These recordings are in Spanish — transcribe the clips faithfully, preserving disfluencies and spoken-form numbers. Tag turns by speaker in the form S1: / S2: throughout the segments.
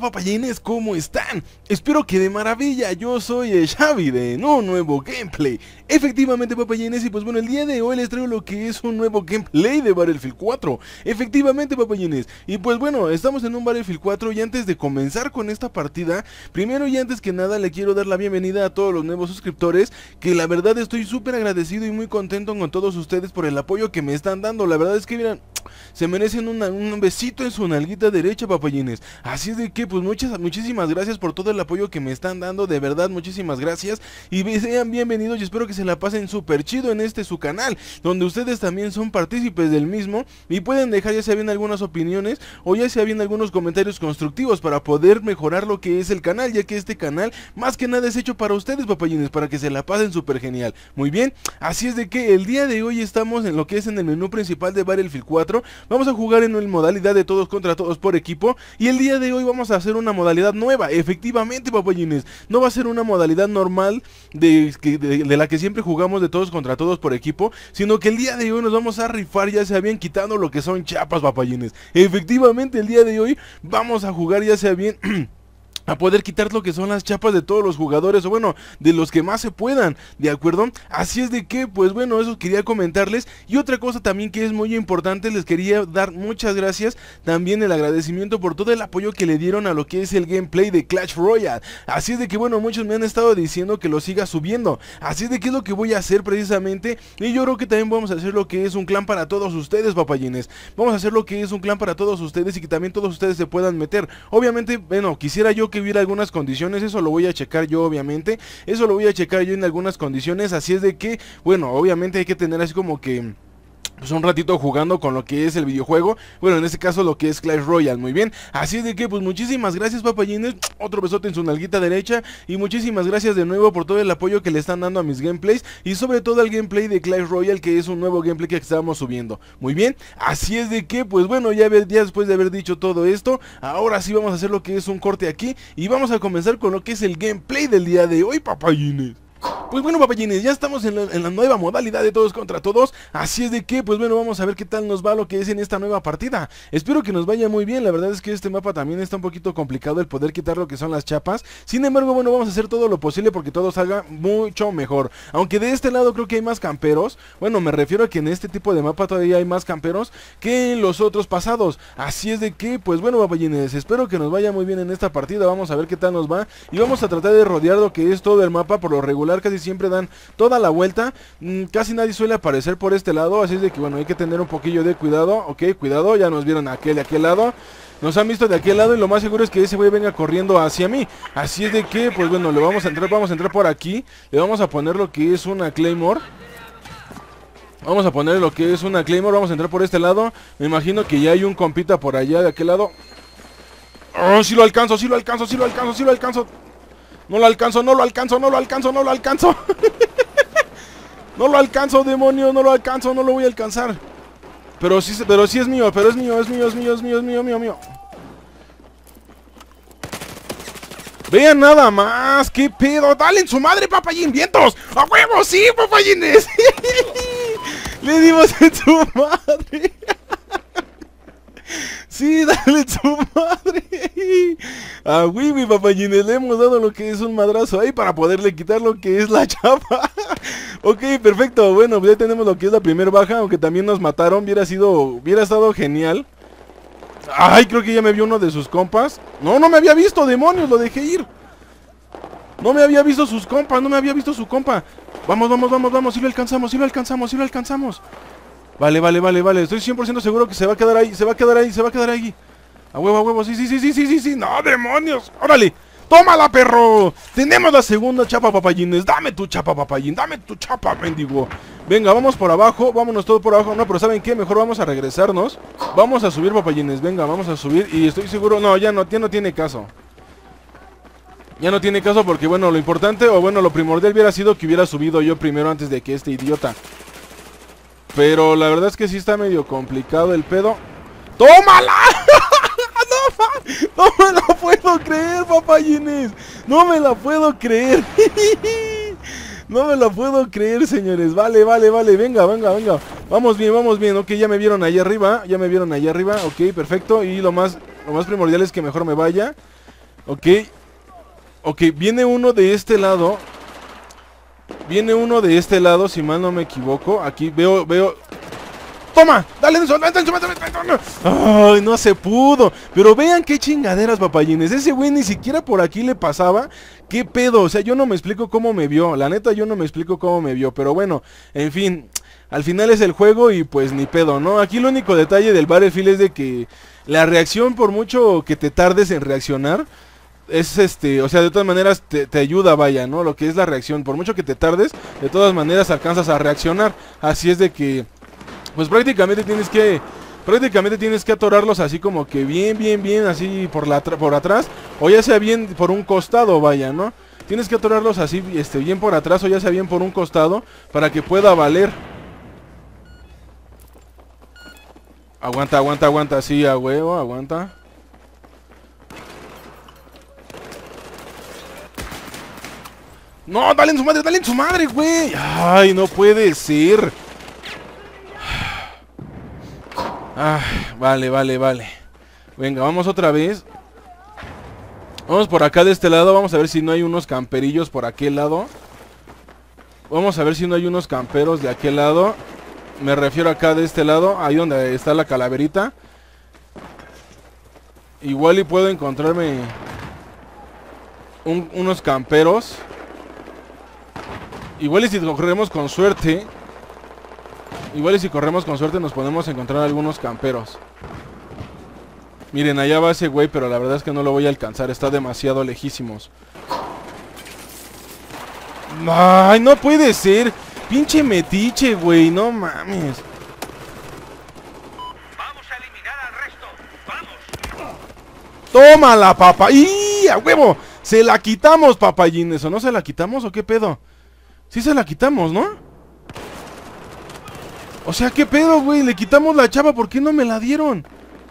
S1: papayines, ¿cómo están? Espero que de maravilla. Yo soy el Xavi de un nuevo gameplay. Efectivamente, papayines, y pues bueno, el día de hoy les traigo lo que es un nuevo gameplay de Battlefield cuatro. Efectivamente, papayines, y pues bueno, estamos en un Battlefield cuatro. Y antes de comenzar con esta partida, primero y antes que nada le quiero dar la bienvenida a todos los nuevos suscriptores, que la verdad estoy súper agradecido y muy contento con todos ustedes por el apoyo que me están dando. La verdad es que miren, se merecen una, un besito en su nalguita derecha, papayines. Así es de que pues muchas, muchísimas gracias por todo el apoyo que me están dando. De verdad, muchísimas gracias. Y sean bienvenidos y espero que se la pasen súper chido en este su canal, donde ustedes también son partícipes del mismo. Y pueden dejar ya sea bien algunas opiniones o ya sea bien algunos comentarios constructivos para poder mejorar lo que es el canal, ya que este canal más que nada es hecho para ustedes, papayines, para que se la pasen súper genial. Muy bien, así es de que el día de hoy estamos en lo que es en el menú principal de Battlefield cuatro. Vamos a jugar en modalidad de todos contra todos por equipo. Y el día de hoy vamos a hacer una modalidad nueva. Efectivamente, papayines, no va a ser una modalidad normal de, de, de la que siempre jugamos de todos contra todos por equipo, sino que el día de hoy nos vamos a rifar, ya sea bien quitando lo que son chapas, papayines. Efectivamente, el día de hoy vamos a jugar ya sea bien a poder quitar lo que son las chapas de todos los jugadores, o bueno, de los que más se puedan, ¿de acuerdo? Así es de que, pues bueno, eso quería comentarles. Y otra cosa también que es muy importante, les quería dar muchas gracias, también el agradecimiento por todo el apoyo que le dieron a lo que es el gameplay de Clash Royale. Así es de que, bueno, muchos me han estado diciendo que lo siga subiendo, así es de que es lo que voy a hacer precisamente. Y yo creo que también vamos a hacer lo que es un clan para todos ustedes, papayines. Vamos a hacer lo que es un clan para todos ustedes y que también todos ustedes se puedan meter. Obviamente, bueno, quisiera yo que hubiera algunas condiciones, eso lo voy a checar yo, obviamente, eso lo voy a checar yo en algunas condiciones. Así es de que, bueno, obviamente hay que tener así como que pues un ratito jugando con lo que es el videojuego, bueno, en este caso lo que es Clash Royale. Muy bien, así es de que pues muchísimas gracias, papayines, otro besote en su nalguita derecha, y muchísimas gracias de nuevo por todo el apoyo que le están dando a mis gameplays, y sobre todo al gameplay de Clash Royale, que es un nuevo gameplay que estamos subiendo. Muy bien, así es de que pues bueno, ya, ya después de haber dicho todo esto, ahora sí vamos a hacer lo que es un corte aquí, y vamos a comenzar con lo que es el gameplay del día de hoy, papayines. Pues bueno, papayines, ya estamos en la, en la nueva modalidad de todos contra todos. Así es de que, pues bueno, vamos a ver qué tal nos va lo que es en esta nueva partida. Espero que nos vaya muy bien. La verdad es que este mapa también está un poquito complicado el poder quitar lo que son las chapas. Sin embargo, bueno, vamos a hacer todo lo posible porque todo salga mucho mejor. Aunque de este lado creo que hay más camperos. Bueno, me refiero a que en este tipo de mapa todavía hay más camperos que en los otros pasados. Así es de que, pues bueno, papayines, espero que nos vaya muy bien en esta partida. Vamos a ver qué tal nos va. Y vamos a tratar de rodear lo que es todo el mapa. Por lo regular casi siempre dan toda la vuelta, mm, casi nadie suele aparecer por este lado, así es de que bueno, hay que tener un poquillo de cuidado. Ok, cuidado, ya nos vieron aquel de aquel lado, nos han visto de aquel lado y lo más seguro es que ese güey venga corriendo hacia mí. Así es de que, pues bueno, le vamos a entrar, vamos a entrar por aquí, le vamos a poner lo que es una Claymore. Vamos a poner lo que es una Claymore, vamos a entrar por este lado, me imagino que ya hay un compita por allá de aquel lado. Oh, sí lo alcanzo, sí lo alcanzo, sí lo alcanzo, sí lo alcanzo. No lo alcanzo, no lo alcanzo, no lo alcanzo, no lo alcanzo. No lo alcanzo, demonio, no lo alcanzo, no lo voy a alcanzar. Pero sí, pero sí es mío, pero es mío, es mío, es mío, es mío, es mío, mío, mío. Vean nada más, qué pedo, dale en su madre, papayín, vientos. ¡A huevo, sí, papayines! Le dimos en su madre. Sí, dale su madre. A Wiwi, papayines, le hemos dado lo que es un madrazo ahí para poderle quitar lo que es la chapa. Ok, perfecto, bueno, ya tenemos lo que es la primera baja, aunque también nos mataron, hubiera sido, hubiera estado genial. Ay, creo que ya me vio uno de sus compas. No, no me había visto, demonios, lo dejé ir. No me había visto sus compas, no me había visto su compa. Vamos, vamos, vamos, vamos, sí lo alcanzamos, sí lo alcanzamos, sí lo alcanzamos. Vale, vale, vale, vale, estoy cien por ciento seguro que se va a quedar ahí, se va a quedar ahí, se va a quedar ahí. A huevo, a huevo, sí, sí, sí, sí, sí, sí, sí. No, demonios, órale. ¡Tómala, perro! Tenemos la segunda chapa, papayines. Dame tu chapa, papayín, dame tu chapa, mendigo. Venga, vamos por abajo, vámonos todo por abajo. No, pero ¿saben qué? Mejor vamos a regresarnos. Vamos a subir, papayines, venga, vamos a subir. Y estoy seguro, no, ya no, ya no tiene caso. Ya no tiene caso porque, bueno, lo importante, o bueno, lo primordial hubiera sido que hubiera subido yo primero antes de que este idiota. Pero la verdad es que sí está medio complicado el pedo. ¡Tómala! No, no me la puedo creer, papayines. No me la puedo creer. No me la puedo creer, señores. Vale, vale, vale. Venga, venga, venga. Vamos bien, vamos bien. Ok, ya me vieron allá arriba. Ya me vieron allá arriba. Ok, perfecto. Y lo más, lo más primordial es que mejor me vaya. Ok. Ok, viene uno de este lado. Viene uno de este lado, si mal no me equivoco. Aquí veo, veo... ¡Toma! ¡Dale en su... ¡Ay, no se pudo! Pero vean qué chingaderas, papayines. Ese güey ni siquiera por aquí le pasaba. ¿Qué pedo? O sea, yo no me explico cómo me vio. La neta, yo no me explico cómo me vio. Pero bueno, en fin... Al final es el juego y pues ni pedo, ¿no? Aquí el único detalle del Battlefield es de que la reacción, por mucho que te tardes en reaccionar, es este, o sea, de todas maneras te, te ayuda, vaya, ¿no? Lo que es la reacción, por mucho que te tardes, de todas maneras alcanzas a reaccionar. Así es de que, pues prácticamente tienes que, prácticamente tienes que atorarlos así como que bien, bien, bien, así por, la, por atrás, o ya sea bien por un costado, vaya, ¿no? Tienes que atorarlos así, este, bien por atrás, o ya sea bien por un costado, para que pueda valer. Aguanta, aguanta, aguanta, sí, a huevo, aguanta. No, dale en su madre, dale en su madre, güey. Ay, no puede ser. Ah, vale, vale, vale. Venga, vamos otra vez. Vamos por acá de este lado, vamos a ver si no hay unos camperillos por aquel lado. Vamos a ver si no hay unos camperos de aquel lado. Me refiero acá de este lado, ahí donde está la calaverita. Igual y puedo encontrarme un, unos camperos. Igual y si corremos con suerte. Igual y si corremos con suerte nos podemos encontrar algunos camperos. Miren, allá va ese güey, pero la verdad es que no lo voy a alcanzar, está demasiado lejísimos. Ay, no puede ser. Pinche metiche, güey, no mames.
S2: Vamos a eliminar al resto. Vamos.
S1: Tómala, papá. ¡Y a huevo! Se la quitamos, papayines. ¿O no se la quitamos o qué pedo? Sí se la quitamos, ¿no? O sea, ¿qué pedo, güey? Le quitamos la chapa, ¿por qué no me la dieron?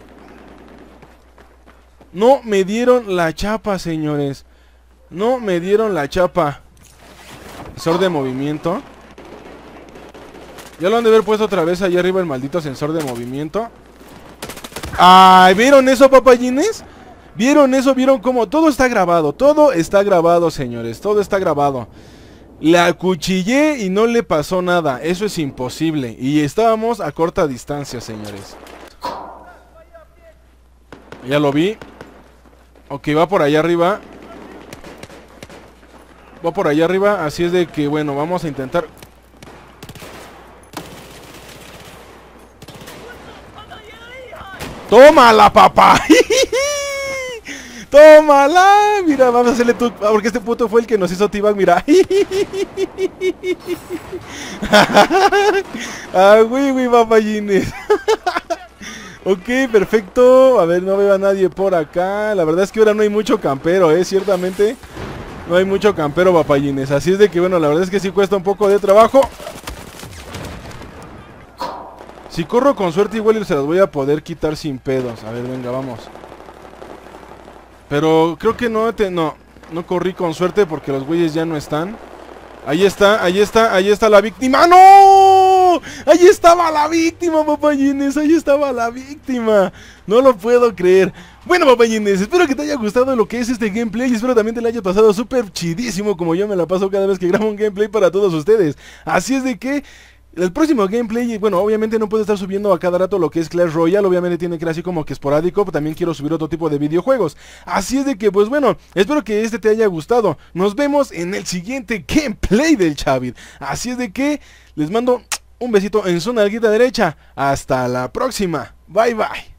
S1: No me dieron la chapa, señores. No me dieron la chapa. Sensor de movimiento. Ya lo han de haber puesto otra vez allá arriba el maldito sensor de movimiento. ¡Ay! ¿Vieron eso, papayines? ¿Vieron eso? ¿Vieron cómo? Todo está grabado. Todo está grabado, señores. Todo está grabado. La acuchillé y no le pasó nada. Eso es imposible. Y estábamos a corta distancia, señores. Ya lo vi. Ok, va por allá arriba. Va por allá arriba. Así es de que, bueno, vamos a intentar... ¡Tómala, papá! ¡Tómala! Mira, vamos a hacerle tu... Porque este puto fue el que nos hizo T-Bag, mira. ¡Ah, güey, güey, papayines! Ok, perfecto. A ver, no veo a nadie por acá. La verdad es que ahora no hay mucho campero, eh, ciertamente. No hay mucho campero, papayines. Así es de que, bueno, la verdad es que sí cuesta un poco de trabajo. Si corro con suerte igual se las voy a poder quitar sin pedos. A ver, venga, vamos. Pero creo que no, te, no, no corrí con suerte porque los güeyes ya no están. Ahí está, ahí está, ahí está la víctima. ¡No! Ahí estaba la víctima, papayines. Ahí estaba la víctima. No lo puedo creer. Bueno, papayines, espero que te haya gustado lo que es este gameplay. Y espero también te lo haya pasado súper chidísimo, como yo me la paso cada vez que grabo un gameplay para todos ustedes. Así es de que... el próximo gameplay, bueno, obviamente no puedo estar subiendo a cada rato lo que es Clash Royale. Obviamente tiene que ser así como que esporádico, pero también quiero subir otro tipo de videojuegos. Así es de que, pues bueno, espero que este te haya gustado. Nos vemos en el siguiente gameplay del Chavid. Así es de que les mando un besito en su nalguita derecha. Hasta la próxima. Bye bye.